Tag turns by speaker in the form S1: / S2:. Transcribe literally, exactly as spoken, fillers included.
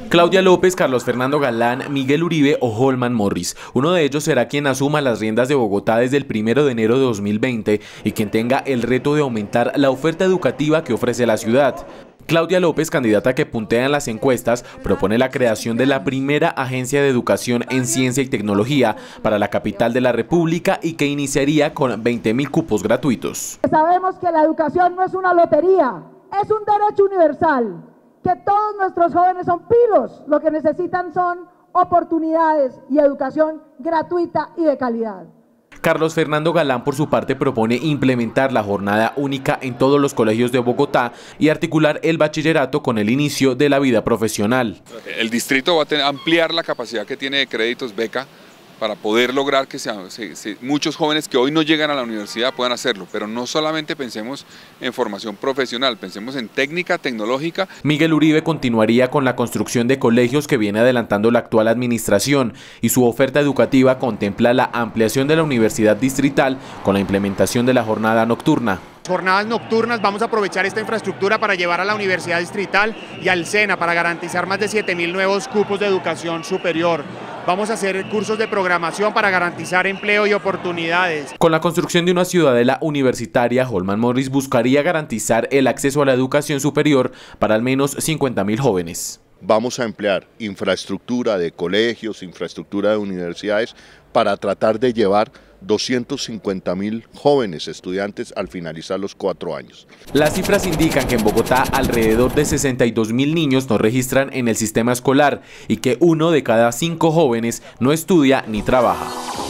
S1: Claudia López, Carlos Fernando Galán, Miguel Uribe o Holman Morris. Uno de ellos será quien asuma las riendas de Bogotá desde el primero de enero de dos mil veinte y quien tenga el reto de aumentar la oferta educativa que ofrece la ciudad. Claudia López, candidata que puntea en las encuestas, propone la creación de la primera agencia de educación en ciencia y tecnología para la capital de la República y que iniciaría con veinte mil cupos gratuitos.
S2: Sabemos que la educación no es una lotería, es un derecho universal, que todos nuestros jóvenes son pilos, lo que necesitan son oportunidades y educación gratuita y de calidad.
S1: Carlos Fernando Galán, por su parte, propone implementar la jornada única en todos los colegios de Bogotá y articular el bachillerato con el inicio de la vida profesional.
S3: El distrito va a tener, ampliar la capacidad que tiene de créditos beca para poder lograr que sea, se, se, muchos jóvenes que hoy no llegan a la universidad puedan hacerlo, pero no solamente pensemos en formación profesional, pensemos en técnica, tecnológica.
S1: Miguel Uribe continuaría con la construcción de colegios que viene adelantando la actual administración y su oferta educativa contempla la ampliación de la universidad distrital con la implementación de la jornada nocturna.
S4: Jornadas nocturnas, vamos a aprovechar esta infraestructura para llevar a la Universidad Distrital y al SENA para garantizar más de siete mil nuevos cupos de educación superior. Vamos a hacer cursos de programación para garantizar empleo y oportunidades.
S1: Con la construcción de una ciudadela universitaria, Holman Morris buscaría garantizar el acceso a la educación superior para al menos cincuenta mil jóvenes.
S5: Vamos a emplear infraestructura de colegios, infraestructura de universidades para tratar de llevar doscientos cincuenta mil jóvenes estudiantes al finalizar los cuatro años.
S1: Las cifras indican que en Bogotá alrededor de sesenta y dos mil niños no registran en el sistema escolar y que uno de cada cinco jóvenes no estudia ni trabaja.